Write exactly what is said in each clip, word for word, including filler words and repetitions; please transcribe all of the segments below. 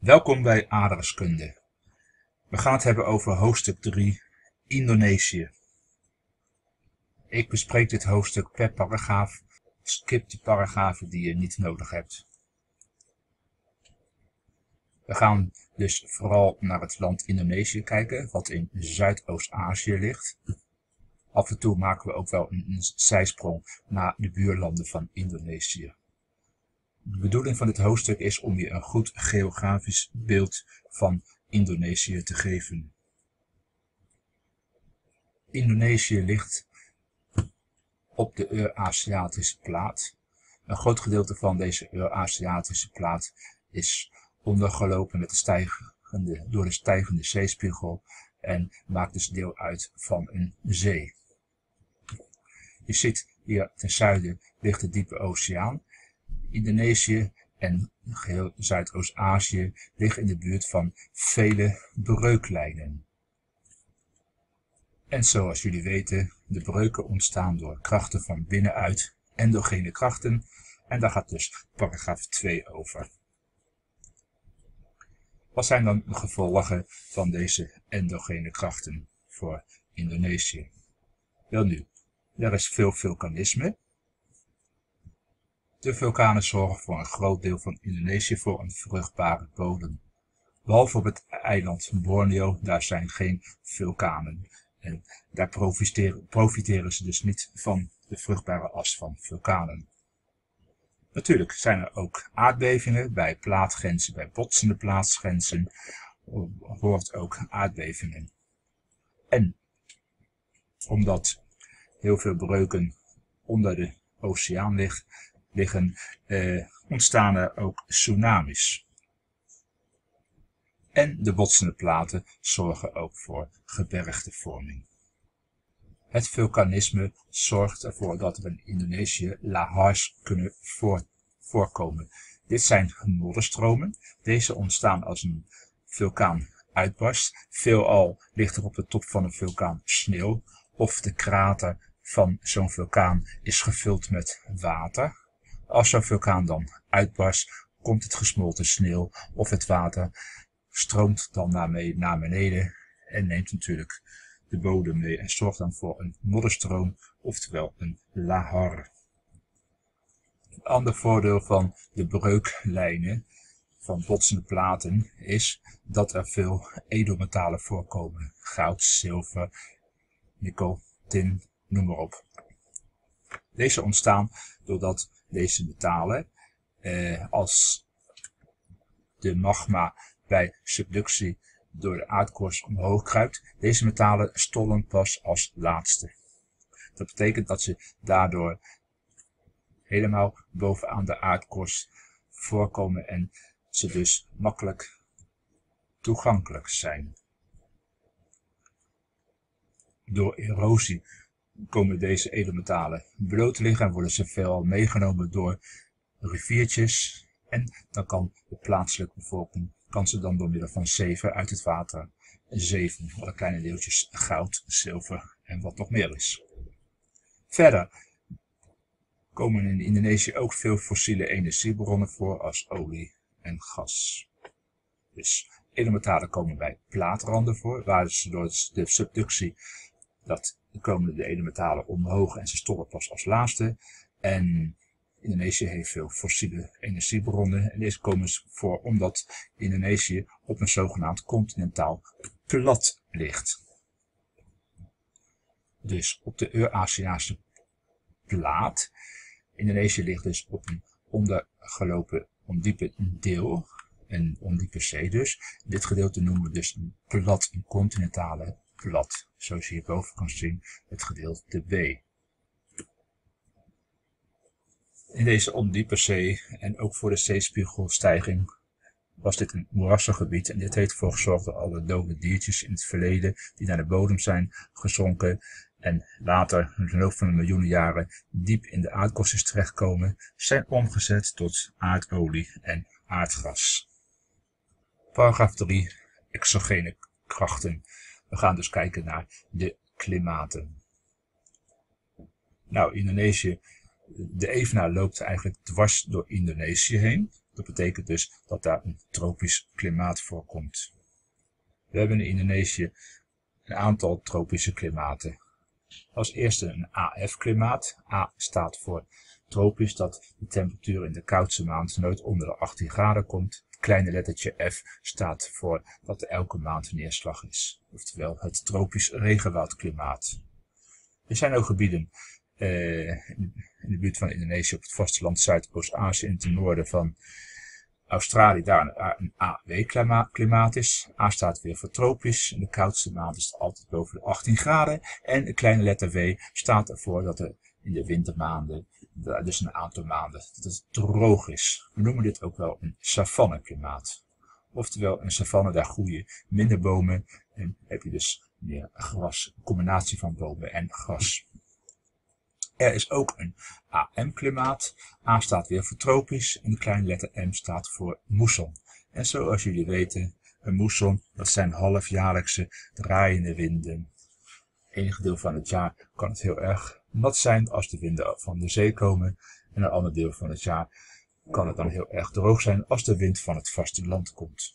Welkom bij Aardrijkskunde. We gaan het hebben over hoofdstuk drie, Indonesië. Ik bespreek dit hoofdstuk per paragraaf. Skip de paragrafen die je niet nodig hebt. We gaan dus vooral naar het land Indonesië kijken, wat in Zuidoost-Azië ligt. Af en toe maken we ook wel een, een zijsprong naar de buurlanden van Indonesië. De bedoeling van dit hoofdstuk is om je een goed geografisch beeld van Indonesië te geven. Indonesië ligt op de Euraziatische plaat. Een groot gedeelte van deze Euraziatische plaat is ondergelopen met de stijgende, door de stijgende zeespiegel en maakt dus deel uit van een zee. Je ziet hier ten zuiden ligt de diepe oceaan. Indonesië en geheel Zuidoost-Azië liggen in de buurt van vele breuklijnen. En zoals jullie weten, de breuken ontstaan door krachten van binnenuit, endogene krachten, en daar gaat dus paragraaf twee over. Wat zijn dan de gevolgen van deze endogene krachten voor Indonesië? Welnu, er is veel vulkanisme. De vulkanen zorgen voor een groot deel van Indonesië voor een vruchtbare bodem. Behalve op het eiland Borneo, daar zijn geen vulkanen. En daar profiteren, profiteren ze dus niet van de vruchtbare as van vulkanen. Natuurlijk zijn er ook aardbevingen bij plaatgrenzen, bij botsende plaatsgrenzen hoort ook aardbevingen. En omdat heel veel breuken onder de oceaan ligt, liggen, eh, ontstaan er ook tsunamis. En de botsende platen zorgen ook voor gebergtevorming. Het vulkanisme zorgt ervoor dat er in Indonesië lahars kunnen voor, voorkomen. Dit zijn modderstromen. Deze ontstaan als een vulkaan uitbarst. Veelal ligt er op de top van een vulkaan sneeuw of de krater van zo'n vulkaan is gevuld met water. Als zo'n vulkaan dan uitbarst, komt het gesmolten sneeuw of het water stroomt dan naar beneden en neemt natuurlijk de bodem mee en zorgt dan voor een modderstroom, oftewel een lahar. Een ander voordeel van de breuklijnen van botsende platen is dat er veel edelmetalen voorkomen. Goud, zilver, nikkel, tin, noem maar op. Deze ontstaan doordat deze metalen, eh, als de magma bij subductie door de aardkorst omhoog kruipt, deze metalen stollen pas als laatste. Dat betekent dat ze daardoor helemaal bovenaan de aardkorst voorkomen en ze dus makkelijk toegankelijk zijn. Door erosie komen deze edelmetalen bloot te liggen en worden ze veelal meegenomen door riviertjes en dan kan de plaatselijke bevolking kan ze dan door middel van zeven uit het water zeven, alle kleine deeltjes goud, zilver en wat nog meer is. Verder komen in Indonesië ook veel fossiele energiebronnen voor als olie en gas. Dus edelmetalen komen bij plaatranden voor, waar ze door de subductie dat komen de edelmetalen omhoog en ze stollen pas als laatste. En Indonesië heeft veel fossiele energiebronnen en deze komen voor omdat Indonesië op een zogenaamd continentaal plat ligt. Dus op de Euraziatische plaat. Indonesië ligt dus op een ondergelopen ondiepe deel, een ondiepe zee dus. Dit gedeelte noemen we dus een plat, een continentale plat. Zoals je hierboven kan zien, het gedeelte B. In deze ondiepe zee en ook voor de zeespiegelstijging was dit een moerassig gebied en dit heeft ervoor gezorgd dat alle dode diertjes in het verleden die naar de bodem zijn gezonken en later in de loop van de miljoenen jaren diep in de aardkorst is terechtkomen, zijn omgezet tot aardolie en aardgas. Paragraaf drie. Exogene krachten. We gaan dus kijken naar de klimaten. Nou, Indonesië, de evenaar loopt eigenlijk dwars door Indonesië heen. Dat betekent dus dat daar een tropisch klimaat voorkomt. We hebben in Indonesië een aantal tropische klimaten. Als eerste een A F-klimaat. A staat voor tropisch, dat de temperatuur in de koudste maand nooit onder de achttien graden komt. Het kleine lettertje F staat voor dat er elke maand neerslag is. Oftewel het tropisch regenwoudklimaat. Er zijn ook gebieden eh, in de buurt van Indonesië op het vasteland Zuidoost-Azië en ten noorden van Australië daar een A W-klimaat is. A staat weer voor tropisch. In de koudste maand is het altijd boven de achttien graden. En de kleine letter W staat ervoor dat er in de wintermaanden, dus een aantal maanden, dat het droog is. We noemen dit ook wel een savanneklimaat. Oftewel een savanne, daar groeien minder bomen en heb je dus meer gras, een combinatie van bomen en gras. Er is ook een A M-klimaat. A staat weer voor tropisch en de kleine letter M staat voor moesson. En zoals jullie weten, een moesson, dat zijn halfjaarlijkse draaiende winden. Enige deel van het jaar kan het heel erg nat zijn als de winden van de zee komen. En een ander deel van het jaar kan het dan heel erg droog zijn als de wind van het vasteland komt.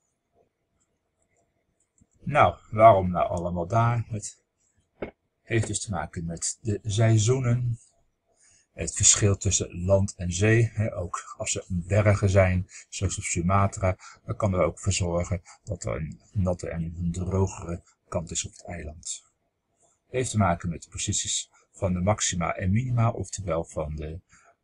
Nou, waarom nou allemaal daar? Het heeft dus te maken met de seizoenen, het verschil tussen land en zee. Hè, ook als er bergen zijn, zoals op Sumatra, dan kan er ook voor zorgen dat er een natte en een drogere kant is op het eiland. Het heeft te maken met de posities van de maxima en minima, oftewel van de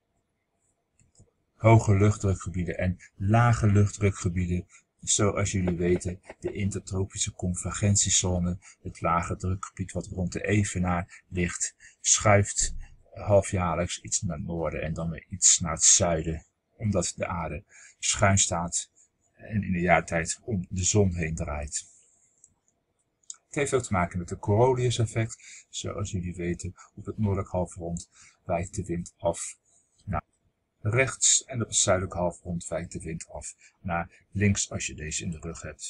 hoge luchtdrukgebieden en lage luchtdrukgebieden. Zoals jullie weten, de intertropische convergentiezone, het lage drukgebied wat rond de evenaar ligt, schuift halfjaarlijks iets naar het noorden en dan weer iets naar het zuiden, omdat de aarde schuin staat en in de jaartijd om de zon heen draait. Het heeft ook te maken met het Coriolis-effect. Zoals jullie weten, op het noordelijk halfrond wijkt de wind af naar rechts en op het zuidelijk halfrond wijkt de wind af naar links als je deze in de rug hebt.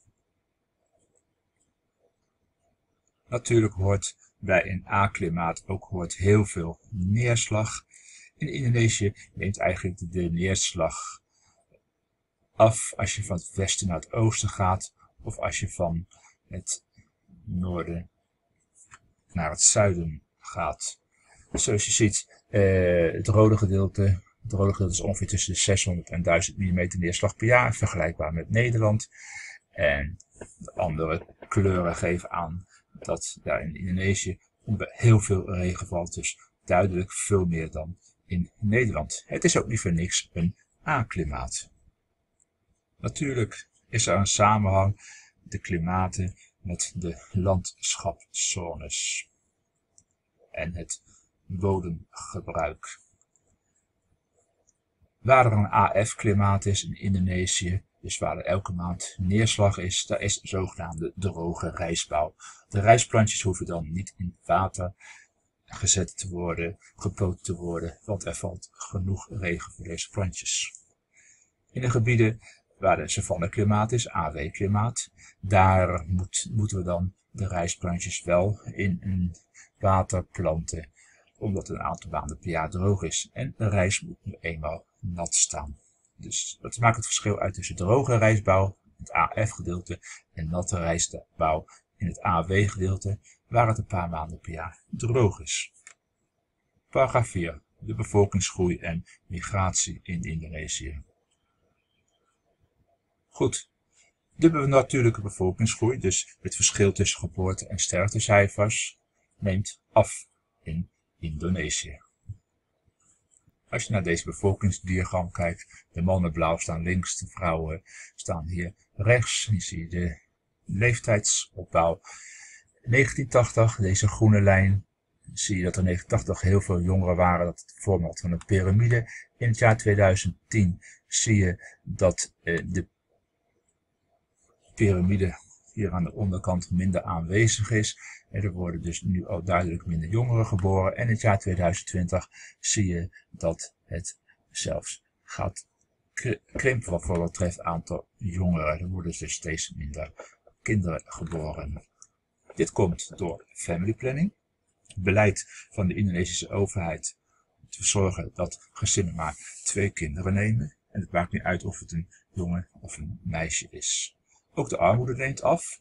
Natuurlijk hoort bij een A-klimaat ook hoort heel veel neerslag. In Indonesië neemt eigenlijk de neerslag af als je van het westen naar het oosten gaat of als je van het noorden naar het zuiden gaat. Zoals je ziet, eh, het rode gedeelte, het rode gedeelte is ongeveer tussen de zeshonderd en duizend millimeter neerslag per jaar, vergelijkbaar met Nederland. En de andere kleuren geven aan dat daar in Indonesië heel veel regen valt, dus duidelijk veel meer dan in Nederland. Het is ook niet voor niks een A-klimaat. Natuurlijk is er een samenhang, de klimaten met de landschapszones en het bodemgebruik. Waar er een A F-klimaat is in Indonesië, dus waar er elke maand neerslag is, daar is zogenaamde droge rijstbouw. De rijstplantjes hoeven dan niet in water gezet te worden, gepoot te worden, want er valt genoeg regen voor deze plantjes. In de gebieden waar de savanneklimaat is, A W-klimaat, daar moet, moeten we dan de rijstplantjes wel in een water planten, omdat een aantal maanden per jaar droog is en de rijst moet nu eenmaal nat staan. Dus dat maakt het verschil uit tussen droge rijstbouw, het A F-gedeelte, en natte rijstbouw in het A W-gedeelte, waar het een paar maanden per jaar droog is. Paragraaf vier. De bevolkingsgroei en migratie in Indonesië. Goed. De natuurlijke bevolkingsgroei, dus het verschil tussen geboorte- en sterftecijfers, neemt af in Indonesië. Als je naar deze bevolkingsdiagram kijkt, de mannen blauw staan links, de vrouwen staan hier rechts. Hier zie je de leeftijdsopbouw. negentien tachtig, deze groene lijn, zie je dat er in negentien tachtig heel veel jongeren waren, dat het vorm had van een piramide. In het jaar tweeduizend tien zie je dat eh, de piramide hier aan de onderkant minder aanwezig is. En er worden dus nu al duidelijk minder jongeren geboren. En in het jaar tweeduizend twintig zie je dat het zelfs gaat krimpen wat voor wat betreft aantal jongeren. Er worden dus steeds minder kinderen geboren. Dit komt door family planning. Het beleid van de Indonesische overheid te zorgen dat gezinnen maar twee kinderen nemen. En het maakt niet uit of het een jongen of een meisje is. Ook de armoede neemt af.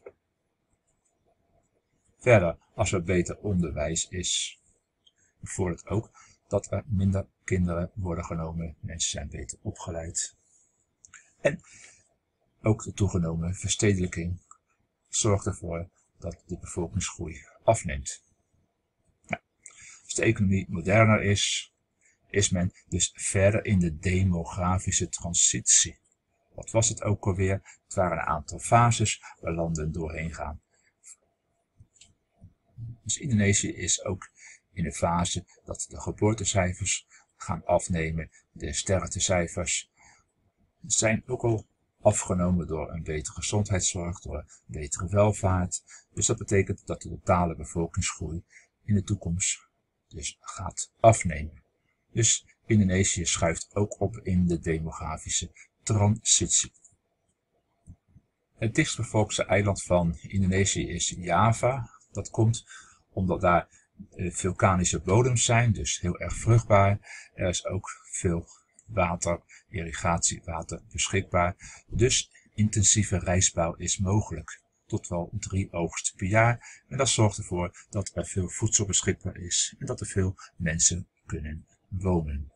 Verder, als er beter onderwijs is, bevordert ook dat er minder kinderen worden genomen. Mensen zijn beter opgeleid. En ook de toegenomen verstedelijking zorgt ervoor dat de bevolkingsgroei afneemt. Nou, als de economie moderner is, is men dus verder in de demografische transitie. Wat was het ook alweer? Het waren een aantal fases waar landen doorheen gaan. Dus Indonesië is ook in de fase dat de geboortecijfers gaan afnemen. De sterftecijfers zijn ook al afgenomen door een betere gezondheidszorg, door betere welvaart. Dus dat betekent dat de totale bevolkingsgroei in de toekomst dus gaat afnemen. Dus Indonesië schuift ook op in de demografische transitie. Het dichtstbevolkte eiland van Indonesië is Java. Dat komt omdat daar vulkanische bodems zijn, dus heel erg vruchtbaar. Er is ook veel water, irrigatiewater beschikbaar. Dus intensieve rijstbouw is mogelijk. Tot wel drie oogsten per jaar. En dat zorgt ervoor dat er veel voedsel beschikbaar is en dat er veel mensen kunnen wonen.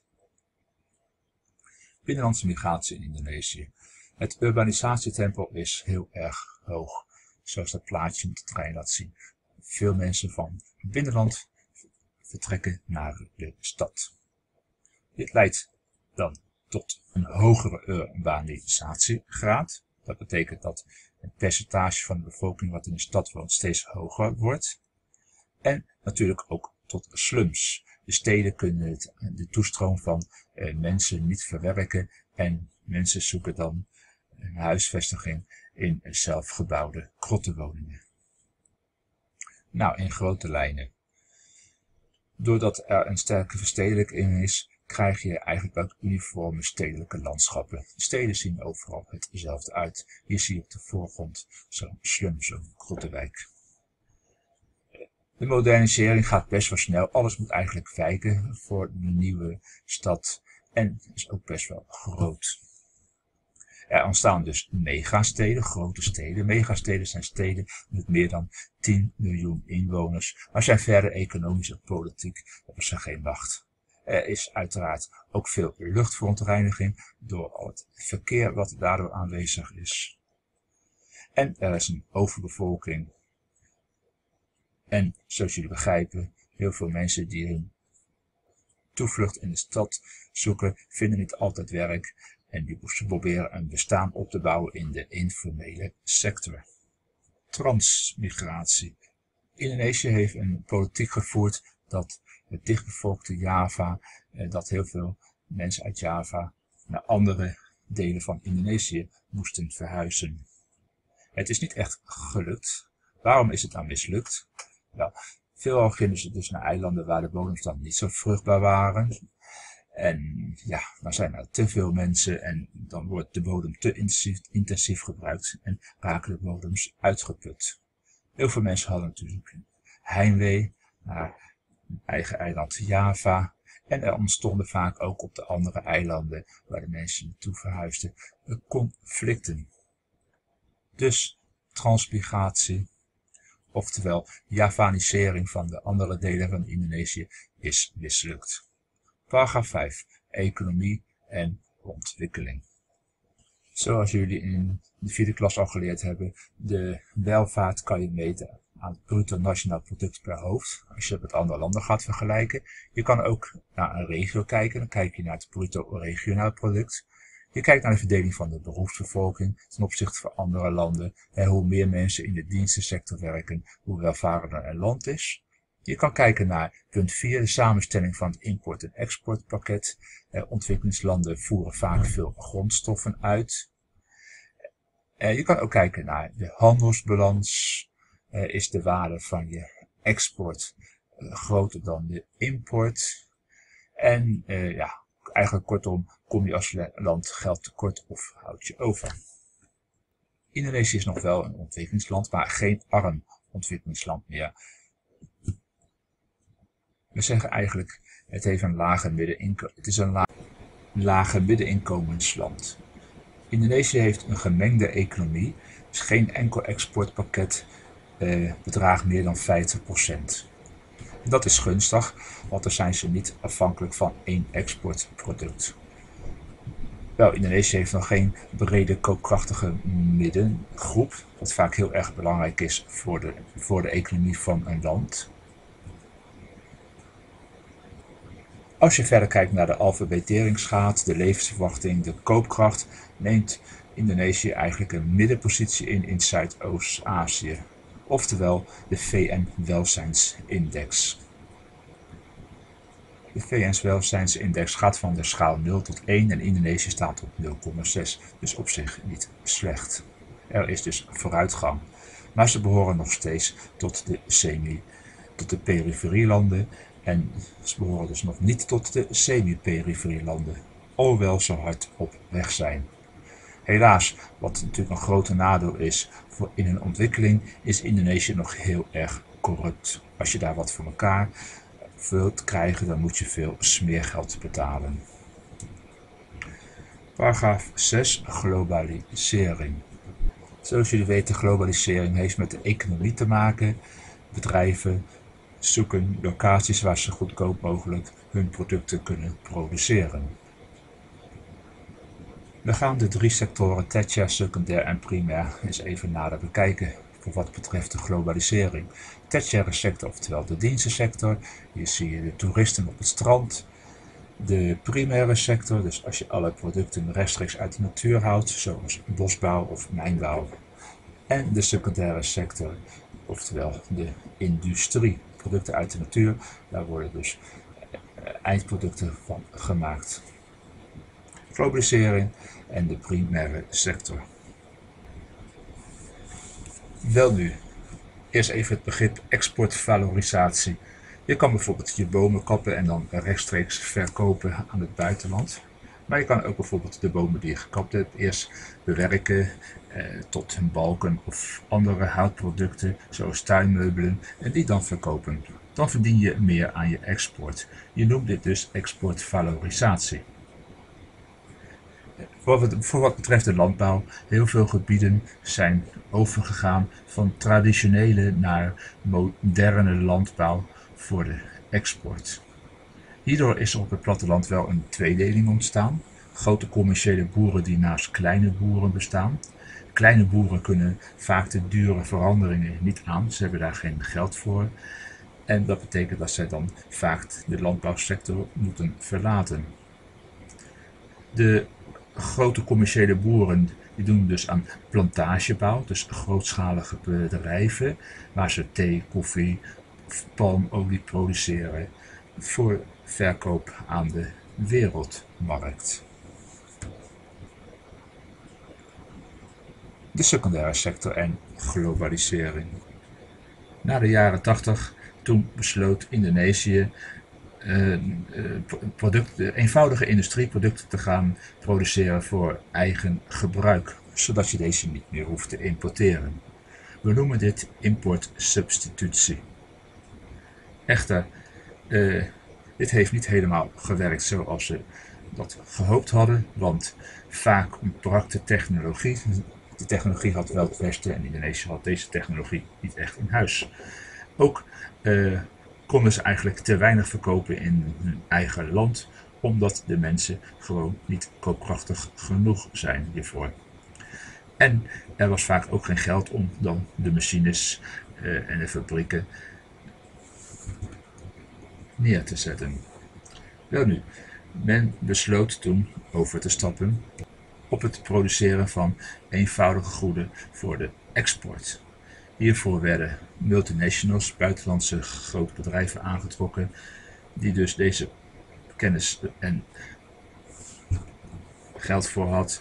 Binnenlandse migratie in Indonesië. Het urbanisatietempo is heel erg hoog. Zoals dat plaatje met de trein laat zien. Veel mensen van het binnenland vertrekken naar de stad. Dit leidt dan tot een hogere urbanisatiegraad. Dat betekent dat het percentage van de bevolking wat in de stad woont steeds hoger wordt. En natuurlijk ook tot slums. De steden kunnen het, de toestroom van eh, mensen niet verwerken en mensen zoeken dan een huisvestiging in zelfgebouwde krottenwoningen. Nou, in grote lijnen. Doordat er een sterke verstedelijking is, krijg je eigenlijk ook uniforme stedelijke landschappen. De steden zien overal hetzelfde uit. Hier zie je op de voorgrond zo'n slum, zo'n krottenwijk. De modernisering gaat best wel snel. Alles moet eigenlijk wijken voor de nieuwe stad en is ook best wel groot. Er ontstaan dus megasteden, grote steden. Megasteden zijn steden met meer dan tien miljoen inwoners, maar zijn verder economisch en politiek hebben ze geen macht. Er is uiteraard ook veel luchtverontreiniging door al het verkeer wat daardoor aanwezig is. En er is een overbevolking. En zoals jullie begrijpen, heel veel mensen die hun toevlucht in de stad zoeken, vinden niet altijd werk. En die moesten proberen een bestaan op te bouwen in de informele sector. Transmigratie. Indonesië heeft een politiek gevoerd dat het dichtbevolkte Java, dat heel veel mensen uit Java naar andere delen van Indonesië moesten verhuizen. Het is niet echt gelukt. Waarom is het dan mislukt? Wel, veelal gingen ze dus naar eilanden waar de bodems dan niet zo vruchtbaar waren. En ja, dan zijn er te veel mensen en dan wordt de bodem te intensief, intensief gebruikt en raken de bodems uitgeput. Heel veel mensen hadden natuurlijk heimwee naar hun eigen eiland Java. En er ontstonden vaak ook op de andere eilanden waar de mensen naartoe verhuisden conflicten. Dus transmigratie, oftewel javanisering van de andere delen van Indonesië, is mislukt. Paragraaf vijf. Economie en ontwikkeling. Zoals jullie in de vierde klas al geleerd hebben, de welvaart kan je meten aan het bruto nationaal product per hoofd. Als je het met andere landen gaat vergelijken. Je kan ook naar een regio kijken, dan kijk je naar het bruto regionaal product. Je kijkt naar de verdeling van de beroepsbevolking ten opzichte van andere landen. En hoe meer mensen in de dienstensector werken, hoe welvarender een land is. Je kan kijken naar punt vier, de samenstelling van het import- en exportpakket. Eh, ontwikkelingslanden voeren vaak veel grondstoffen uit. Eh, je kan ook kijken naar de handelsbalans. Eh, is de waarde van je export eh, groter dan de import? En eh, ja, eigenlijk kortom, kom je als land geld tekort of houd je over. Indonesië is nog wel een ontwikkelingsland, maar geen arm ontwikkelingsland meer. We zeggen eigenlijk, het heeft een lage middeninkomen. Het is een laag lage middeninkomensland. Indonesië heeft een gemengde economie, dus geen enkel exportpakket eh, bedraagt meer dan vijftig procent. Dat is gunstig, want dan zijn ze niet afhankelijk van één exportproduct. Wel, Indonesië heeft nog geen brede koopkrachtige middengroep, wat vaak heel erg belangrijk is voor de, voor de economie van een land. Als je verder kijkt naar de alfabeteringsgraad, de levensverwachting, de koopkracht, neemt Indonesië eigenlijk een middenpositie in in Zuidoost-Azië, oftewel de V N-welzijnsindex. De V N-welzijnsindex gaat van de schaal nul tot één en Indonesië staat op nul komma zes, dus op zich niet slecht. Er is dus vooruitgang, maar ze behoren nog steeds tot de semi, tot de periferielanden en ze behoren dus nog niet tot de semi-periferielanden, alhoewel ze hard op weg zijn. Helaas, wat natuurlijk een grote nadeel is voor in hun ontwikkeling, is Indonesië nog heel erg corrupt. Als je daar wat voor elkaar wilt krijgen, dan moet je veel smeergeld betalen. Paragraaf zes. Globalisering. Zoals jullie weten, globalisering heeft met de economie te maken. Bedrijven zoeken locaties waar ze goedkoop mogelijk hun producten kunnen produceren. We gaan de drie sectoren tertiair, secundair en primair eens even nader bekijken voor wat betreft de globalisering. Tertiaire sector, oftewel de dienstensector, hier zie je de toeristen op het strand. De primaire sector, dus als je alle producten rechtstreeks uit de natuur houdt, zoals bosbouw of mijnbouw. En de secundaire sector, oftewel de industrie, producten uit de natuur, daar worden dus eindproducten van gemaakt. Globalisering en de primaire sector. Welnu, eerst even het begrip exportvalorisatie. Je kan bijvoorbeeld je bomen kappen en dan rechtstreeks verkopen aan het buitenland. Maar je kan ook bijvoorbeeld de bomen die je gekapt hebt eerst bewerken eh, tot balken of andere houtproducten zoals tuinmeubelen en die dan verkopen. Dan verdien je meer aan je export. Je noemt dit dus exportvalorisatie. Voor wat betreft de landbouw, heel veel gebieden zijn overgegaan van traditionele naar moderne landbouw voor de export. Hierdoor is er op het platteland wel een tweedeling ontstaan. Grote commerciële boeren die naast kleine boeren bestaan. Kleine boeren kunnen vaak de dure veranderingen niet aan, ze hebben daar geen geld voor. En dat betekent dat zij dan vaak de landbouwsector moeten verlaten. De grote commerciële boeren die doen dus aan plantagebouw, dus grootschalige bedrijven, waar ze thee, koffie, palmolie produceren voor verkoop aan de wereldmarkt. De secundaire sector en globalisering. Na de jaren tachtig, toen besloot Indonesië Uh, producten, eenvoudige industrieproducten te gaan produceren voor eigen gebruik, zodat je deze niet meer hoeft te importeren. We noemen dit importsubstitutie. Echter, uh, dit heeft niet helemaal gewerkt zoals ze dat gehoopt hadden, want vaak ontbrak de technologie. De technologie had wel het Westen en Indonesië had deze technologie niet echt in huis. Ook uh, konden ze eigenlijk te weinig verkopen in hun eigen land, omdat de mensen gewoon niet koopkrachtig genoeg zijn hiervoor. En er was vaak ook geen geld om dan de machines uh, en de fabrieken neer te zetten. Welnu, men besloot toen over te stappen op het produceren van eenvoudige goeden voor de export. Hiervoor werden multinationals, buitenlandse grote bedrijven aangetrokken, die dus deze kennis en geld voor had,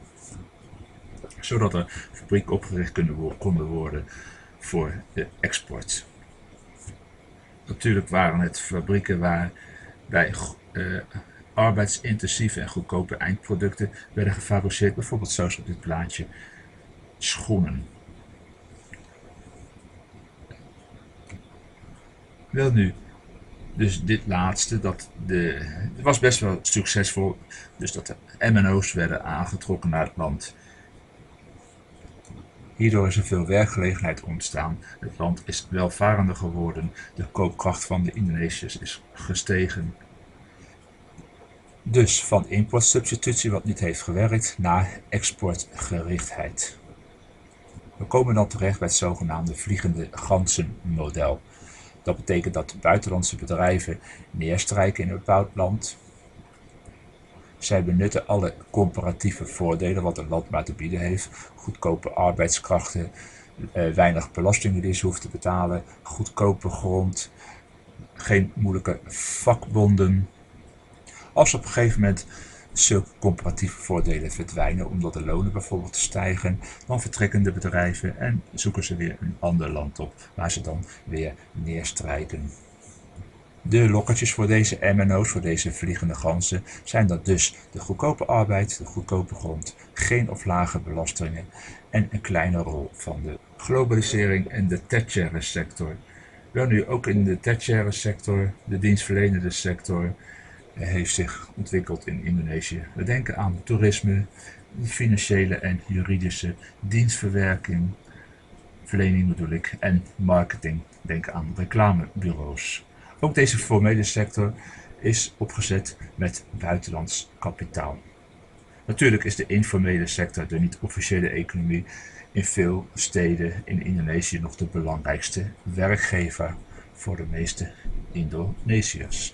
zodat er fabrieken opgericht konden worden voor de export. Natuurlijk waren het fabrieken waarbij uh, arbeidsintensieve en goedkope eindproducten werden gefabriceerd, bijvoorbeeld zoals op dit plaatje schoenen. Welnu, Dus dit laatste, dat de, het was best wel succesvol, dus dat de M N O's werden aangetrokken naar het land. Hierdoor is er veel werkgelegenheid ontstaan, het land is welvarender geworden, de koopkracht van de Indonesiërs is gestegen. Dus van importsubstitutie wat niet heeft gewerkt naar exportgerichtheid. We komen dan terecht bij het zogenaamde vliegende ganzenmodel. Dat betekent dat buitenlandse bedrijven neerstrijken in een bepaald land. Zij benutten alle comparatieve voordelen wat een land maar te bieden heeft. Goedkope arbeidskrachten, eh, weinig belastingen die ze hoeft te betalen, goedkope grond, geen moeilijke vakbonden. Als op een gegeven moment zulke comparatieve voordelen verdwijnen omdat de lonen bijvoorbeeld stijgen, dan vertrekken de bedrijven en zoeken ze weer een ander land op waar ze dan weer neerstrijken. De lokkertjes voor deze M N O's, voor deze vliegende ganzen, zijn dat dus de goedkope arbeid, de goedkope grond, geen of lage belastingen en een kleine rol van de globalisering en de tertiaire sector. Wel nu ook in de tertiaire sector, de dienstverlenende sector, heeft zich ontwikkeld in Indonesië. We denken aan toerisme, financiële en juridische dienstverwerking, verlening bedoel ik, en marketing. Denk aan reclamebureaus. Ook deze formele sector is opgezet met buitenlands kapitaal. Natuurlijk is de informele sector, de niet-officiële economie, in veel steden in Indonesië nog de belangrijkste werkgever voor de meeste Indonesiërs.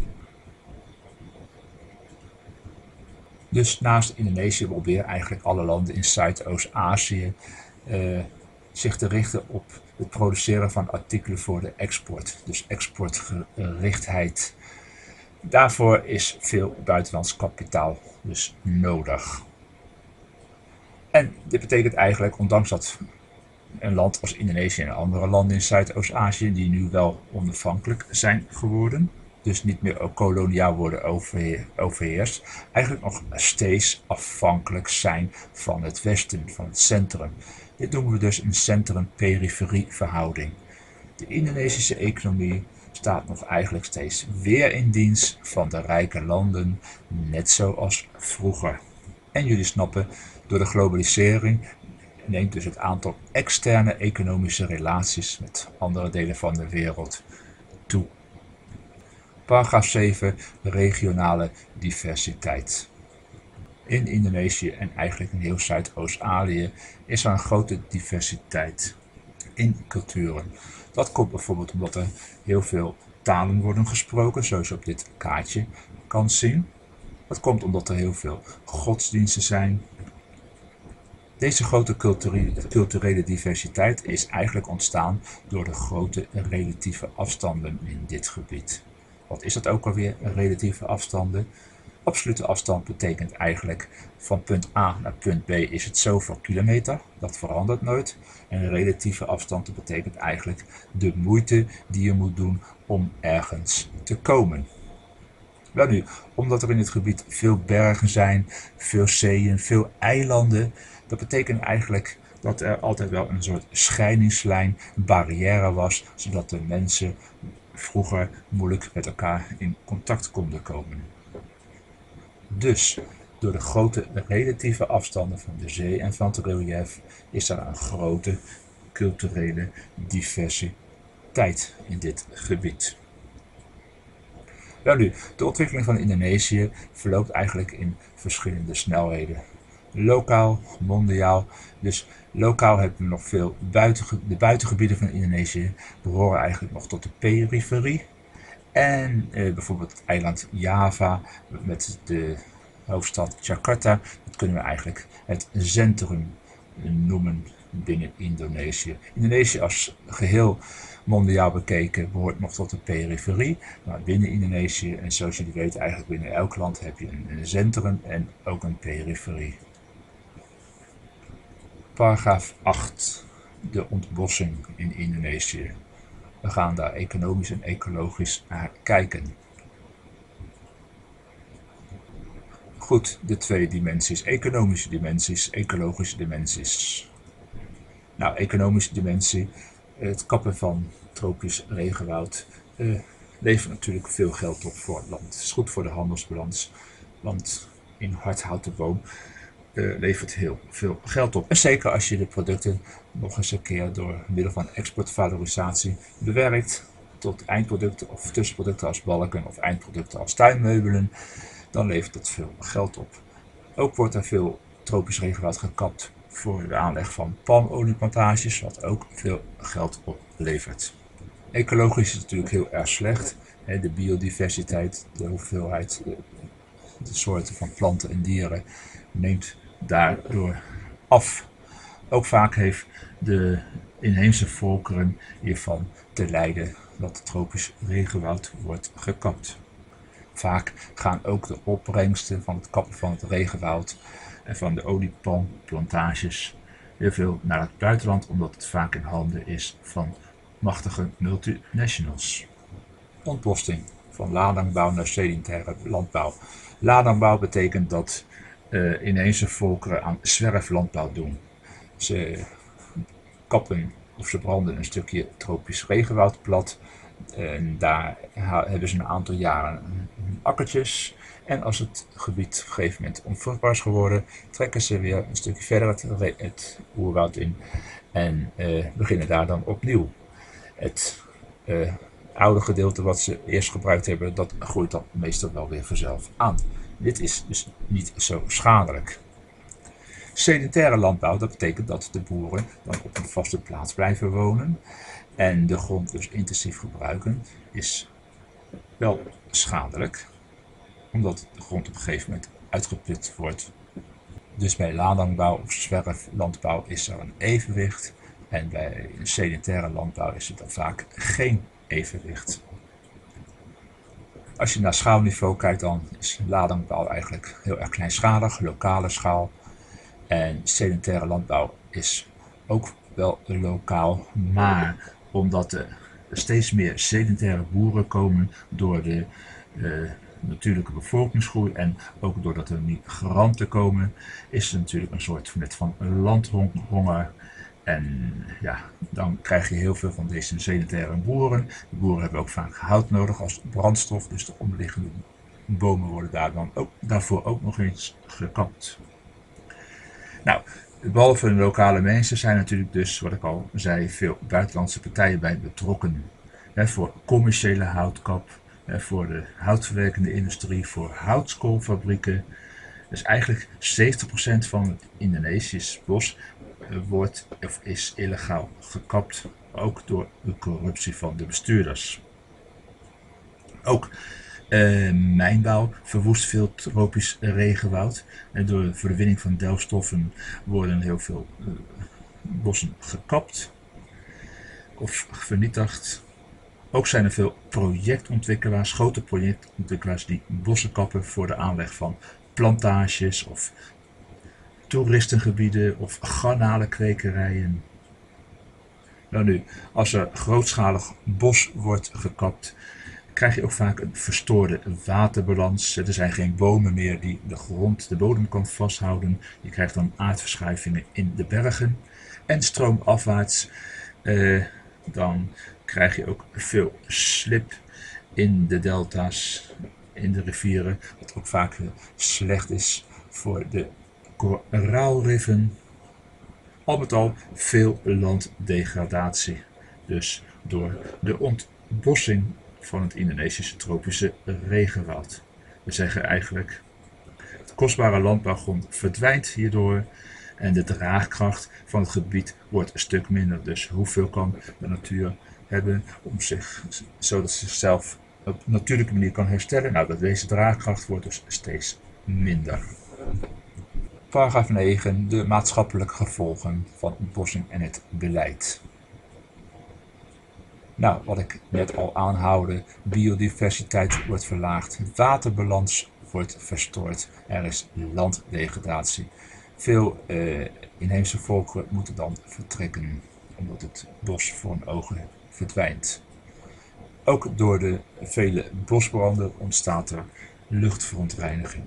Dus naast Indonesië proberen eigenlijk alle landen in Zuidoost-Azië uh, zich te richten op het produceren van artikelen voor de export. Dus exportgerichtheid. Daarvoor is veel buitenlands kapitaal dus nodig. En dit betekent eigenlijk, ondanks dat een land als Indonesië en andere landen in Zuidoost-Azië, die nu wel onafhankelijk zijn geworden, dus niet meer koloniaal worden overheerst, eigenlijk nog steeds afhankelijk zijn van het Westen, van het centrum. Dit noemen we dus een centrum-periferie verhouding. De Indonesische economie staat nog eigenlijk steeds weer in dienst van de rijke landen, net zoals vroeger. En jullie snappen, door de globalisering neemt dus het aantal externe economische relaties met andere delen van de wereld toe. Paragraaf zeven. Regionale diversiteit. In Indonesië en eigenlijk in heel Zuidoost-Azië is er een grote diversiteit in culturen. Dat komt bijvoorbeeld omdat er heel veel talen worden gesproken, zoals je op dit kaartje kan zien. Dat komt omdat er heel veel godsdiensten zijn. Deze grote culturele diversiteit is eigenlijk ontstaan door de grote relatieve afstanden in dit gebied. Wat is dat ook alweer, relatieve afstanden? Absolute afstand betekent eigenlijk van punt A naar punt B is het zoveel kilometer, dat verandert nooit. En relatieve afstand betekent eigenlijk de moeite die je moet doen om ergens te komen. Wel nu, omdat er in het gebied veel bergen zijn, veel zeeën, veel eilanden, dat betekent eigenlijk dat er altijd wel een soort scheidingslijn, barrière was, zodat de mensen vroeger moeilijk met elkaar in contact konden komen. Dus, door de grote relatieve afstanden van de zee en van het reliëf is er een grote culturele diversiteit in dit gebied. Wel nu, de ontwikkeling van Indonesië verloopt eigenlijk in verschillende snelheden. Lokaal, mondiaal, dus lokaal hebben we nog veel buiten, de buitengebieden van Indonesië behoren eigenlijk nog tot de periferie. En eh, bijvoorbeeld het eiland Java met de hoofdstad Jakarta, dat kunnen we eigenlijk het centrum noemen binnen Indonesië. Indonesië als geheel mondiaal bekeken behoort nog tot de periferie, maar binnen Indonesië, en zoals jullie weten eigenlijk binnen elk land heb je een, een centrum en ook een periferie. Paragraaf acht. De ontbossing in Indonesië. We gaan daar economisch en ecologisch naar kijken. Goed, de twee dimensies. Economische dimensies, ecologische dimensies. Nou, economische dimensie. Het kappen van tropisch regenwoud. Uh, levert natuurlijk veel geld op voor het land. Het is goed voor de handelsbalans, want in hardhouten boom uh, levert heel veel geld op. En zeker als je de producten nog eens een keer door middel van exportvalorisatie bewerkt tot eindproducten of tussenproducten als balken of eindproducten als tuinmeubelen, dan levert dat veel geld op. Ook wordt er veel tropisch regenwoud gekapt voor de aanleg van palmolieplantages, wat ook veel geld oplevert. Ecologisch is het natuurlijk heel erg slecht. De biodiversiteit, de hoeveelheid, de soorten van planten en dieren neemt daardoor af. Ook vaak heeft de inheemse volkeren hiervan te lijden dat het tropisch regenwoud wordt gekapt. Vaak gaan ook de opbrengsten van het kappen van het regenwoud en van de oliepalmplantages heel veel naar het buitenland, omdat het vaak in handen is van machtige multinationals. Ontbosting van ladingbouw naar sedentaire landbouw. Ladingbouw betekent dat uh, inheemse volkeren aan zwerflandbouw doen. Ze kappen of ze branden een stukje tropisch regenwoud plat. En daar hebben ze een aantal jaren akkertjes. En als het gebied op een gegeven moment onvruchtbaar is geworden, trekken ze weer een stukje verder het, het oerwoud in. En uh, beginnen daar dan opnieuw. Het uh, oude gedeelte wat ze eerst gebruikt hebben, dat groeit dan meestal wel weer vanzelf aan. Dit is dus niet zo schadelijk. Sedentaire landbouw, dat betekent dat de boeren dan op een vaste plaats blijven wonen en de grond dus intensief gebruiken, is wel schadelijk, omdat de grond op een gegeven moment uitgeput wordt. Dus bij ladingbouw of zwerflandbouw is er een evenwicht en bij sedentaire landbouw is er dan vaak geen evenwicht. Als je naar schaalniveau kijkt, dan is ladingbouw eigenlijk heel erg kleinschalig, lokale schaal. En sedentaire landbouw is ook wel lokaal, maar omdat er steeds meer sedentaire boeren komen door de uh, natuurlijke bevolkingsgroei en ook doordat er migranten komen, is er natuurlijk een soort net van landhonger. En ja, dan krijg je heel veel van deze sedentaire boeren. De boeren hebben ook vaak hout nodig als brandstof, dus de omliggende bomen worden daar dan ook, daarvoor ook nog eens gekapt. Nou, behalve de lokale mensen zijn natuurlijk dus, wat ik al zei, veel buitenlandse partijen bij betrokken. He, voor commerciële houtkap, he, voor de houtverwerkende industrie, voor houtskoolfabrieken. Dus eigenlijk zeventig procent van het Indonesisch bos wordt of is illegaal gekapt, ook door de corruptie van de bestuurders. Ook uh, mijnbouw verwoest veel tropisch regenwoud en door de verwinning van delfstoffen worden heel veel uh, bossen gekapt of vernietigd. Ook zijn er veel projectontwikkelaars, grote projectontwikkelaars die bossen kappen voor de aanleg van plantages of toeristengebieden of garnalenkwekerijen. Nou nu, als er grootschalig bos wordt gekapt, krijg je ook vaak een verstoorde waterbalans. Er zijn geen bomen meer die de grond, de bodem kan vasthouden. Je krijgt dan aardverschuivingen in de bergen. En stroomafwaarts, eh, dan krijg je ook veel slip in de delta's, in de rivieren. Wat ook vaak slecht is voor de koraalriffen. Al met al veel landdegradatie. Dus door de ontbossing van het Indonesische tropische regenwoud. We zeggen eigenlijk, het kostbare landbouwgrond verdwijnt hierdoor en de draagkracht van het gebied wordt een stuk minder. Dus hoeveel kan de natuur hebben om zich, zodat ze zichzelf op een natuurlijke manier kan herstellen? Nou, dat deze draagkracht wordt dus steeds minder. Paragraaf negen. De maatschappelijke gevolgen van ontbossing en het beleid. Nou, wat ik net al aanhaalde, biodiversiteit wordt verlaagd, waterbalans wordt verstoord, er is landdegradatie. Veel uh, inheemse volkeren moeten dan vertrekken, omdat het bos voor hun ogen verdwijnt. Ook door de vele bosbranden ontstaat er luchtverontreiniging.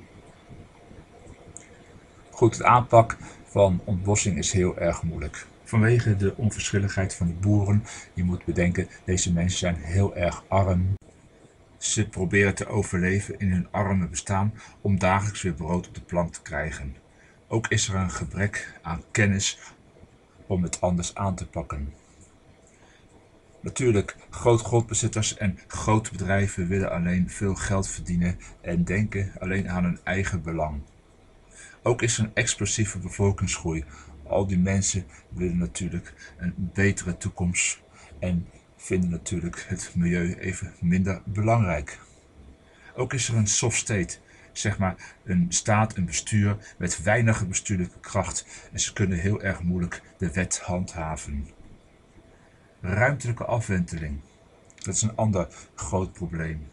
Goed, de aanpak van ontbossing is heel erg moeilijk. Vanwege de onverschilligheid van de boeren. Je moet bedenken, deze mensen zijn heel erg arm. Ze proberen te overleven in hun arme bestaan om dagelijks weer brood op de plank te krijgen. Ook is er een gebrek aan kennis om het anders aan te pakken. Natuurlijk, grootgrondbezitters en grote bedrijven willen alleen veel geld verdienen en denken alleen aan hun eigen belang. Ook is er een explosieve bevolkingsgroei. Al die mensen willen natuurlijk een betere toekomst en vinden natuurlijk het milieu even minder belangrijk. Ook is er een soft state, zeg maar een staat, een bestuur met weinig bestuurlijke kracht en ze kunnen heel erg moeilijk de wet handhaven. Ruimtelijke afwenteling, dat is een ander groot probleem.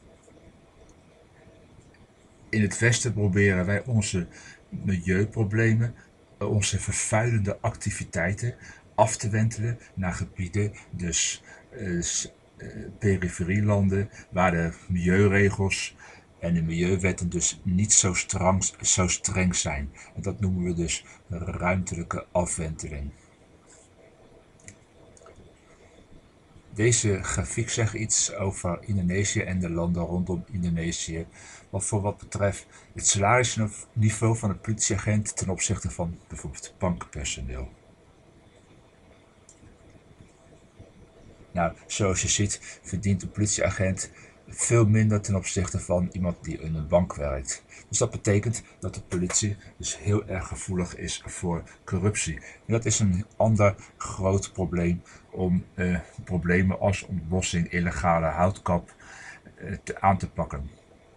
In het Westen proberen wij onze milieuproblemen, onze vervuilende activiteiten af te wentelen naar gebieden, dus uh, periferielanden, waar de milieuregels en de milieuwetten dus niet zo streng, zo streng zijn. En dat noemen we dus ruimtelijke afwenteling. Deze grafiek zegt iets over Indonesië en de landen rondom Indonesië, wat voor wat betreft het salarisniveau van een politieagent ten opzichte van bijvoorbeeld bankpersoneel. Nou, zoals je ziet verdient een politieagent veel minder ten opzichte van iemand die in een bank werkt. Dus dat betekent dat de politie dus heel erg gevoelig is voor corruptie. En dat is een ander groot probleem om uh, problemen als ontbossing, illegale houtkap uh, te, aan te pakken.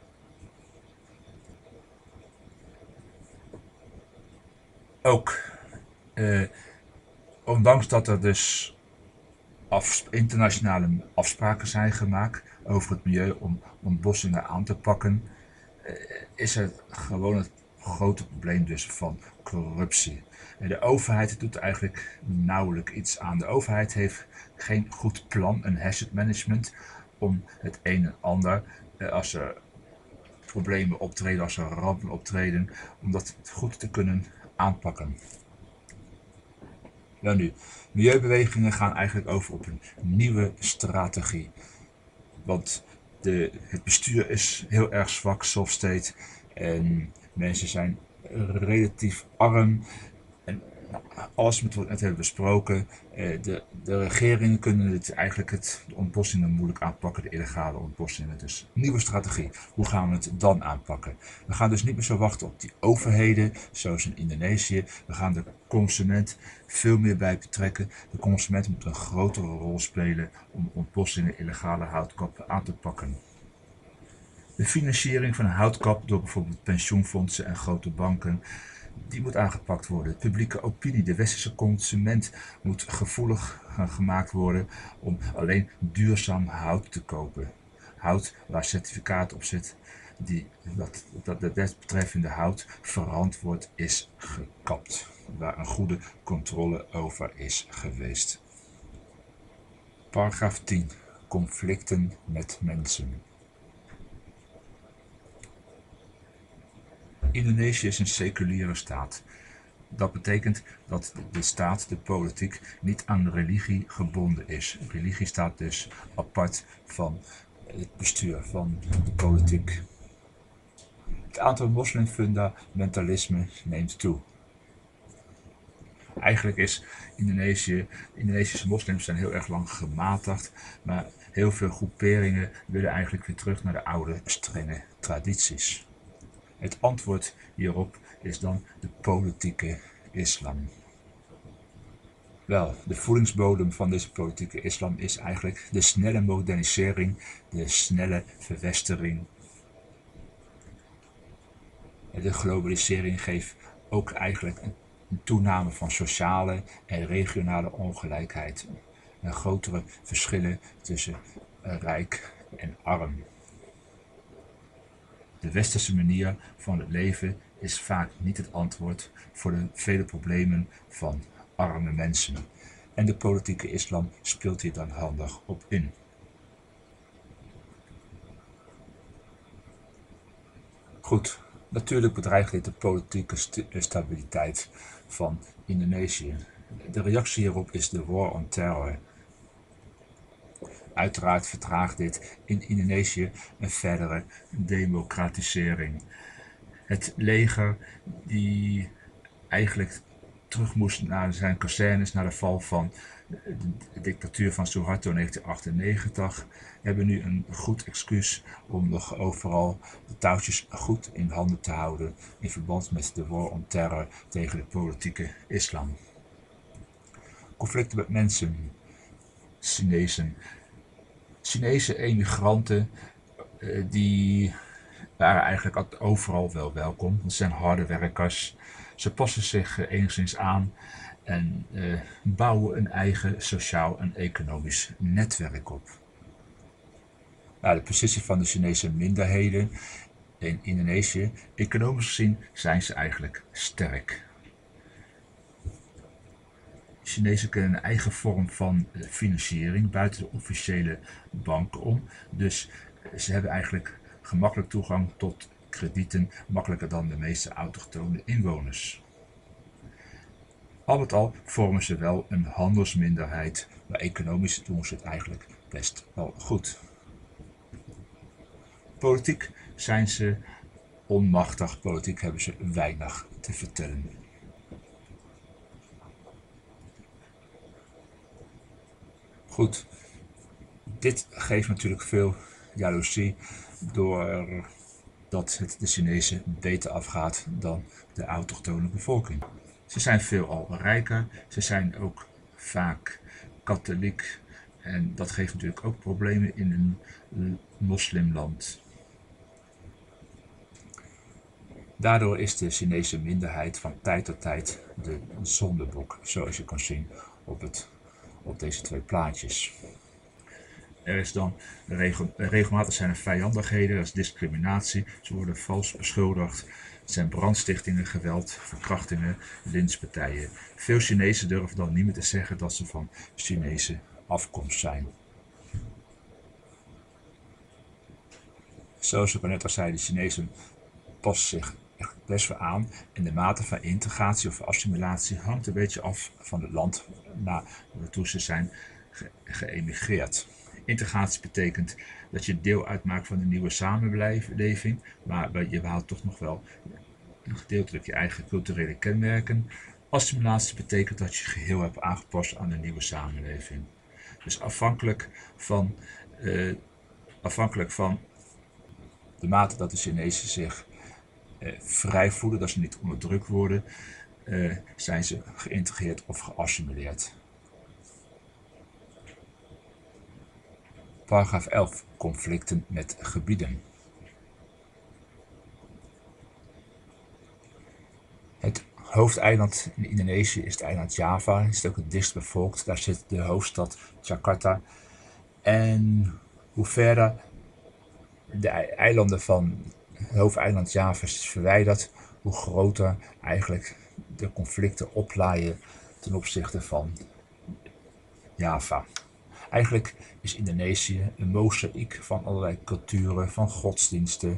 Ook, uh, ondanks dat er dus Af, internationale afspraken zijn gemaakt over het milieu om ontbossingen aan te pakken, is er gewoon het grote probleem dus van corruptie. En de overheid doet eigenlijk nauwelijks iets aan. De overheid heeft geen goed plan, een asset management, om het een en ander, als er problemen optreden, als er rampen optreden, om dat goed te kunnen aanpakken. Nou nu, milieubewegingen gaan eigenlijk over op een nieuwe strategie. Want de, het bestuur is heel erg zwak, soft state. En mensen zijn relatief arm. En alles met wat we net hebben besproken. De, de regeringen kunnen het eigenlijk het, de ontbossingen moeilijk aanpakken, de illegale ontbossingen. Dus nieuwe strategie. Hoe gaan we het dan aanpakken? We gaan dus niet meer zo wachten op die overheden, zoals in Indonesië. We gaan de consument veel meer bij betrekken. De consument moet een grotere rol spelen om ontbossingen, illegale houtkappen aan te pakken. De financiering van een houtkap door bijvoorbeeld pensioenfondsen en grote banken, die moet aangepakt worden. De publieke opinie, de westerse consument moet gevoelig gemaakt worden om alleen duurzaam hout te kopen. Hout waar certificaat op zit, die, dat, dat de desbetreffende hout verantwoord is gekapt. Waar een goede controle over is geweest. Paragraaf tien. Conflicten met mensen. Indonesië is een seculiere staat. Dat betekent dat de staat, de politiek, niet aan religie gebonden is. Religie staat dus apart van het bestuur, van de politiek. Het aantal moslimfundamentalisme neemt toe. Eigenlijk is Indonesië, Indonesische moslims zijn heel erg lang gematigd, maar heel veel groeperingen willen eigenlijk weer terug naar de oude strenge tradities. Het antwoord hierop is dan de politieke islam. Wel, de voedingsbodem van deze politieke islam is eigenlijk de snelle modernisering, de snelle verwestering. De globalisering geeft ook eigenlijk een toename van sociale en regionale ongelijkheid. En grotere verschillen tussen rijk en arm. De westerse manier van het leven is vaak niet het antwoord voor de vele problemen van arme mensen. En de politieke islam speelt hier dan handig op in. Goed, natuurlijk bedreigt dit de politieke st stabiliteit van Indonesië. De reactie hierop is de War on Terror. Uiteraard vertraagt dit in Indonesië een verdere democratisering. Het leger die eigenlijk terug moest naar zijn kazernes na de val van de dictatuur van Suharto in negentien achtennegentig, hebben nu een goed excuus om nog overal de touwtjes goed in handen te houden in verband met de war on terror tegen de politieke islam. Conflicten met mensen, Chinezen. Chinese emigranten uh, die waren eigenlijk overal wel welkom. Ze zijn harde werkers, ze passen zich uh, enigszins aan en uh, bouwen een eigen sociaal en economisch netwerk op. Nou, de positie van de Chinese minderheden in Indonesië, economisch gezien zijn ze eigenlijk sterk. Chinezen kennen een eigen vorm van financiering buiten de officiële banken om. Dus ze hebben eigenlijk gemakkelijk toegang tot kredieten, makkelijker dan de meeste autochtone inwoners. Al met al vormen ze wel een handelsminderheid, maar economisch doen ze het eigenlijk best wel goed. Politiek zijn ze onmachtig, politiek hebben ze weinig te vertellen. Goed, dit geeft natuurlijk veel jaloezie doordat het de Chinezen beter afgaat dan de autochtone bevolking. Ze zijn veelal rijker, ze zijn ook vaak katholiek en dat geeft natuurlijk ook problemen in een moslimland. Daardoor is de Chinese minderheid van tijd tot tijd de zondebok, zoals je kan zien op, het, op deze twee plaatjes. Er is dan regel, regelmatig zijn er vijandigheden, dat is discriminatie. Ze worden vals beschuldigd. Het zijn brandstichtingen, geweld, verkrachtingen, lynchpartijen. Veel Chinezen durven dan niet meer te zeggen dat ze van Chinese afkomst zijn. Zoals ik net al zei, de Chinezen passen zich echt best wel aan en de mate van integratie of assimilatie hangt een beetje af van het land waartoe ze zijn ge geëmigreerd. Integratie betekent dat je deel uitmaakt van de nieuwe samenleving, maar je behaalt toch nog wel gedeeltelijk je eigen culturele kenmerken. Assimilatie betekent dat je geheel hebt aangepast aan de nieuwe samenleving. Dus afhankelijk van, uh, afhankelijk van de mate dat de Chinezen zich uh, vrij voelen, dat ze niet onderdrukt worden, uh, zijn ze geïntegreerd of geassimileerd. Paragraaf elf. Conflicten met gebieden. Het hoofdeiland in Indonesië is het eiland Java. Het is ook het dichtst bevolkt. Daar zit de hoofdstad Jakarta. En hoe verder de eilanden van het hoofdeiland Java is verwijderd, hoe groter eigenlijk de conflicten oplaaien ten opzichte van Java. Eigenlijk is Indonesië een mozaïek van allerlei culturen, van godsdiensten.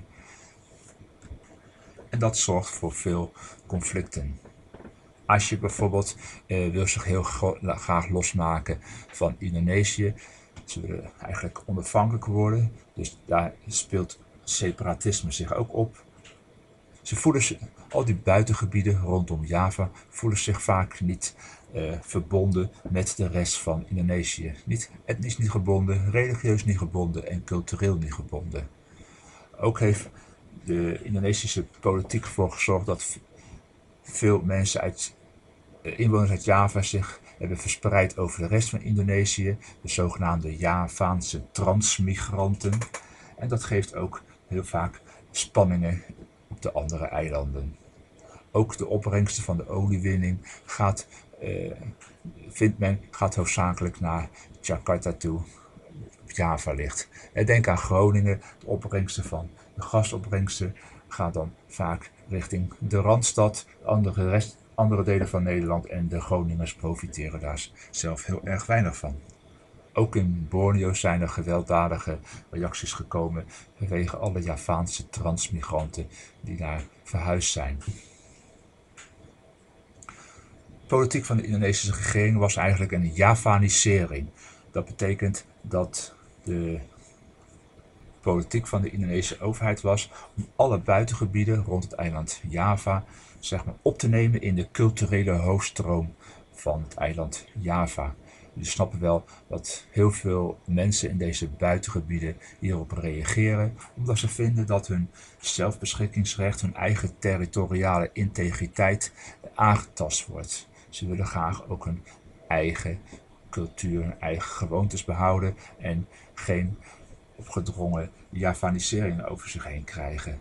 En dat zorgt voor veel conflicten. Als je bijvoorbeeld uh, wil zich heel graag losmaken van Indonesië, ze willen eigenlijk onafhankelijk worden. Dus daar speelt separatisme zich ook op. Ze voelen zich, al die buitengebieden rondom Java voelen zich vaak niet uh, verbonden met de rest van Indonesië. Niet etnisch niet gebonden, religieus niet gebonden en cultureel niet gebonden. Ook heeft de Indonesische politiek ervoor gezorgd dat veel mensen uit, uh, inwoners uit Java zich hebben verspreid over de rest van Indonesië, de zogenaamde Javaanse transmigranten. En dat geeft ook heel vaak spanningen op de andere eilanden. Ook de opbrengsten van de oliewinning gaat, uh, vindt men, gaat hoofdzakelijk naar Jakarta toe, op Java ligt. En denk aan Groningen, de opbrengsten van de gasopbrengsten gaat dan vaak richting de Randstad, andere, rest, andere delen van Nederland en de Groningers profiteren daar zelf heel erg weinig van. Ook in Borneo zijn er gewelddadige reacties gekomen vanwege alle Javaanse transmigranten die daar verhuisd zijn. politiek van de Indonesische regering was eigenlijk een javanisering. Dat betekent dat de politiek van de Indonesische overheid was om alle buitengebieden rond het eiland Java zeg maar, op te nemen in de culturele hoofdstroom van het eiland Java. Jullie snappen wel dat heel veel mensen in deze buitengebieden hierop reageren, omdat ze vinden dat hun zelfbeschikkingsrecht, hun eigen territoriale integriteit aangetast wordt. Ze willen graag ook hun eigen cultuur, hun eigen gewoontes behouden en geen opgedrongen javanisering over zich heen krijgen.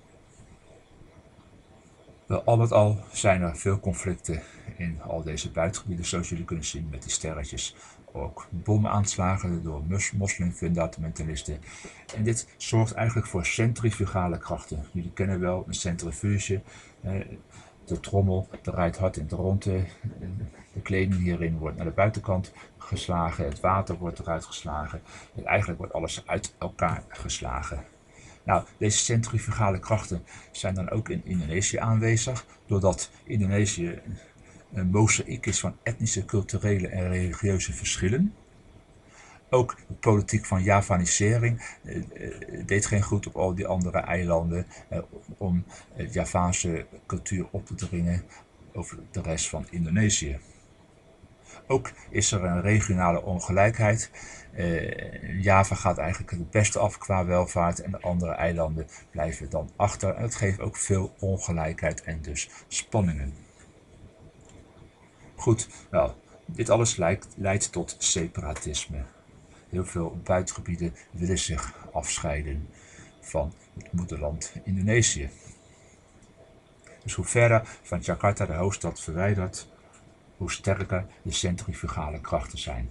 Wel, al met al zijn er veel conflicten in al deze buitengebieden, zoals jullie kunnen zien met die sterretjes. Ook bomaanslagen door moslimfundamentalisten. En dit zorgt eigenlijk voor centrifugale krachten. Jullie kennen wel een centrifuge. De trommel draait hard in het rond. De kleding hierin wordt naar de buitenkant geslagen. Het water wordt eruit geslagen. En eigenlijk wordt alles uit elkaar geslagen. Nou, deze centrifugale krachten zijn dan ook in Indonesië aanwezig, doordat Indonesië een mozaïek is van etnische, culturele en religieuze verschillen. Ook de politiek van javanisering eh, deed geen goed op al die andere eilanden eh, om de Javaanse cultuur op te dringen over de rest van Indonesië. Ook is er een regionale ongelijkheid. Uh, Java gaat eigenlijk het beste af qua welvaart en de andere eilanden blijven dan achter. En dat geeft ook veel ongelijkheid en dus spanningen. Goed, wel, dit alles leidt, leidt tot separatisme. Heel veel buitengebieden willen zich afscheiden van het moederland Indonesië. Dus hoe verder van Jakarta, de hoofdstad, verwijderd, hoe sterker de centrifugale krachten zijn.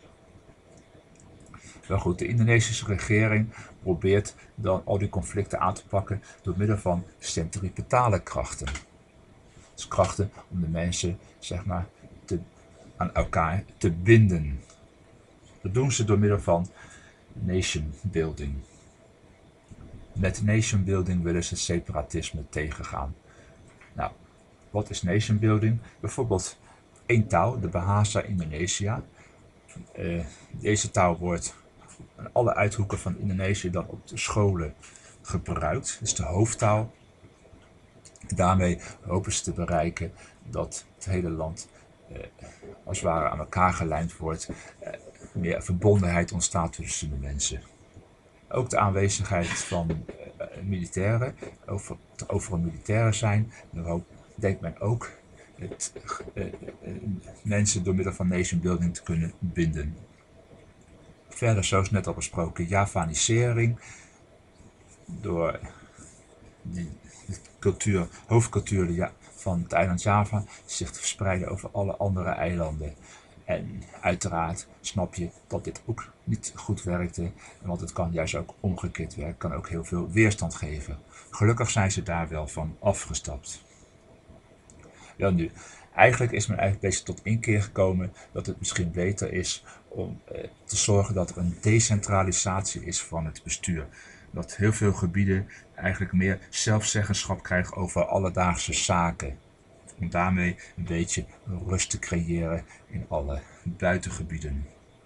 Wel goed, de Indonesische regering probeert dan al die conflicten aan te pakken door middel van centripetale krachten. Dus krachten om de mensen zeg maar, te, aan elkaar te binden. Dat doen ze door middel van nation building. Met nation building willen ze separatisme tegengaan. Nou, wat is nation building? Bijvoorbeeld één taal, de Bahasa Indonesia. Uh, deze taal wordt in alle uithoeken van Indonesië dan op de scholen gebruikt. Het is de hoofdtaal. Daarmee hopen ze te bereiken dat het hele land uh, als het ware aan elkaar gelijmd wordt. Uh, meer verbondenheid ontstaat tussen de mensen. Ook de aanwezigheid van uh, militairen, over, over een militairen zijn, daar denkt men ook het, uh, uh, mensen door middel van nation building te kunnen binden. Verder, zoals net al besproken, javanisering door die cultuur, hoofdcultuur van het eiland Java zich te verspreiden over alle andere eilanden. En uiteraard snap je dat dit ook niet goed werkte, want het kan juist ook omgekeerd werken, kan ook heel veel weerstand geven. Gelukkig zijn ze daar wel van afgestapt. Wel nu, eigenlijk is men eigenlijk bezig tot inkeer gekomen dat het misschien beter is om eh, te zorgen dat er een decentralisatie is van het bestuur. Dat heel veel gebieden eigenlijk meer zelfzeggenschap krijgen over alledaagse zaken. Om daarmee een beetje rust te creëren in alle buitengebieden.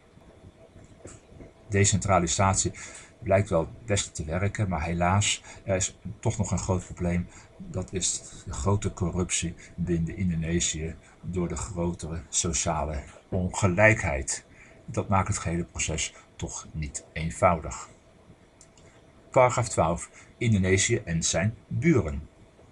Decentralisatie blijkt wel het beste te werken, maar helaas, er is toch nog een groot probleem. Dat is de grote corruptie binnen Indonesië door de grotere sociale ongelijkheid. Dat maakt het gehele proces toch niet eenvoudig. Paragraaf twaalf. Indonesië en zijn buren.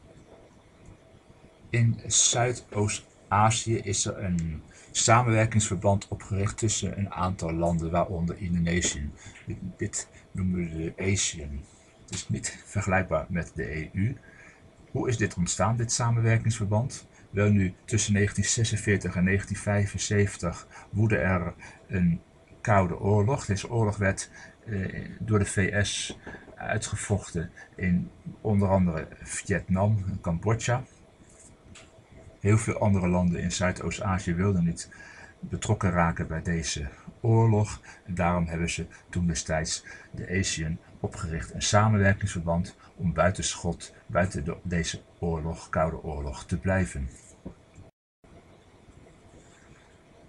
In Zuidoost-Azië is er een samenwerkingsverband opgericht tussen een aantal landen, waaronder Indonesië. Dit, dit noemen we de ASEAN. Het is niet vergelijkbaar met de E U. Hoe is dit ontstaan, dit samenwerkingsverband? Wel nu, tussen negentien zesenveertig en negentien vijfenzeventig woedde er een koude oorlog. Deze oorlog werd eh, door de V S uitgevochten in onder andere Vietnam en Cambodja. Heel veel andere landen in Zuidoost-Azië wilden niet betrokken raken bij deze oorlog. En daarom hebben ze toen destijds de ASEAN opgericht, een samenwerkingsverband om buiten schot, buiten de, deze oorlog, koude oorlog, te blijven.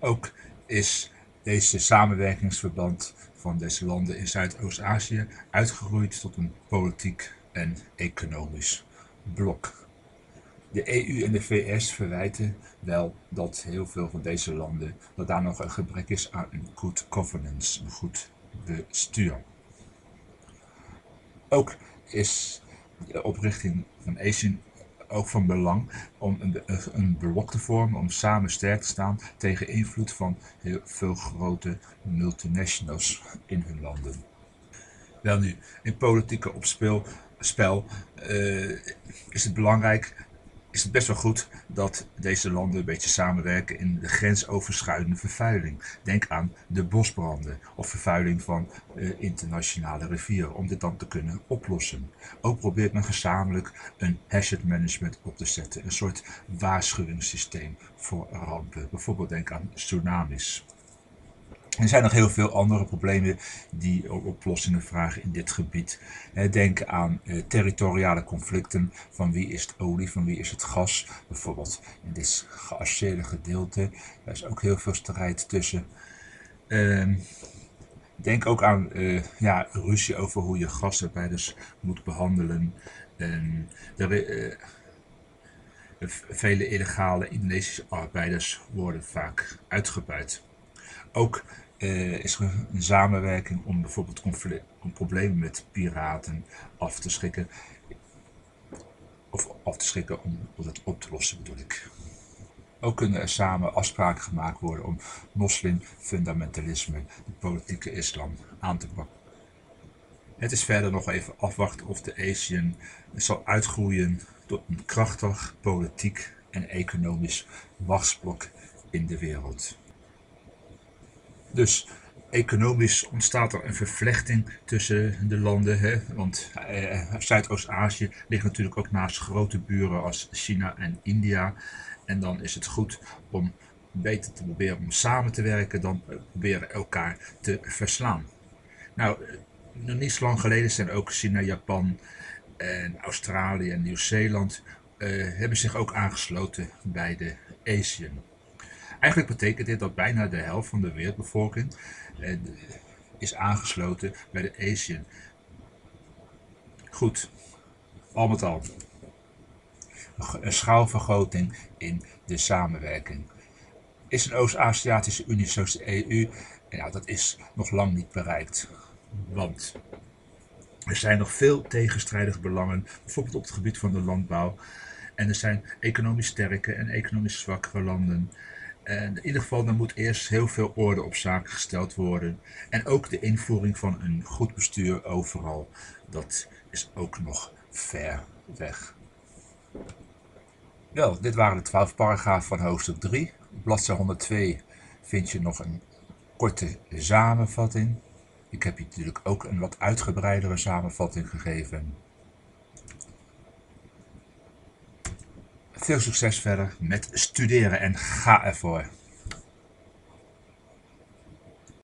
Ook is deze samenwerkingsverband van deze landen in Zuidoost-Azië uitgegroeid tot een politiek en economisch blok. De E U en de V S verwijten wel dat heel veel van deze landen, dat daar nog een gebrek is aan een good governance, een goed bestuur. Ook is de oprichting van ASEAN ook van belang om een, een blok te vormen, om samen sterk te staan tegen invloed van heel veel grote multinationals in hun landen. Welnu, in politieke opspel spel, uh, is het belangrijk, is het best wel goed dat deze landen een beetje samenwerken in de grensoverschrijdende vervuiling. Denk aan de bosbranden of vervuiling van uh, internationale rivieren, om dit dan te kunnen oplossen. Ook probeert men gezamenlijk een hazard management op te zetten, een soort waarschuwingssysteem voor rampen. Bijvoorbeeld denk aan tsunamis. Er zijn nog heel veel andere problemen die oplossingen vragen in dit gebied. Denk aan eh, territoriale conflicten, van wie is het olie, van wie is het gas. Bijvoorbeeld in dit geasseerde gedeelte, daar is ook heel veel strijd tussen. Uh, denk ook aan uh, ja, ruzie over hoe je gastarbeiders moet behandelen. Uh, de, uh, vele illegale Indonesische arbeiders worden vaak uitgebuit. Ook uh, is er een samenwerking om bijvoorbeeld conflict, om problemen met piraten af te schrikken. Of af te schrikken om, om het op te lossen bedoel ik. Ook kunnen er samen afspraken gemaakt worden om moslimfundamentalisme, de politieke islam, aan te pakken. Het is verder nog even afwachten of de ASEAN zal uitgroeien tot een krachtig politiek en economisch machtsblok in de wereld. Dus economisch ontstaat er een vervlechting tussen de landen, hè? Want eh, Zuidoost-Azië ligt natuurlijk ook naast grote buren als China en India. En dan is het goed om beter te proberen om samen te werken dan proberen elkaar te verslaan. Nou, nog niet zo lang geleden zijn ook China, Japan en Australië en Nieuw-Zeeland uh, hebben zich ook aangesloten bij de ASEAN. Eigenlijk betekent dit dat bijna de helft van de wereldbevolking uh, is aangesloten bij de ASEAN. Goed, al met al. Een schaalvergroting in de samenwerking. Is een Oost-Aziatische Unie zoals de E U? Ja, dat is nog lang niet bereikt. Want er zijn nog veel tegenstrijdige belangen, bijvoorbeeld op het gebied van de landbouw. En er zijn economisch sterke en economisch zwakkere landen. En in ieder geval, er moet eerst heel veel orde op zaken gesteld worden. En ook de invoering van een goed bestuur overal, dat is ook nog ver weg. Wel, dit waren de twaalf paragrafen van hoofdstuk drie. Op bladzijde honderdtwee vind je nog een korte samenvatting. Ik heb hier natuurlijk ook een wat uitgebreidere samenvatting gegeven. Veel succes verder met studeren en ga ervoor!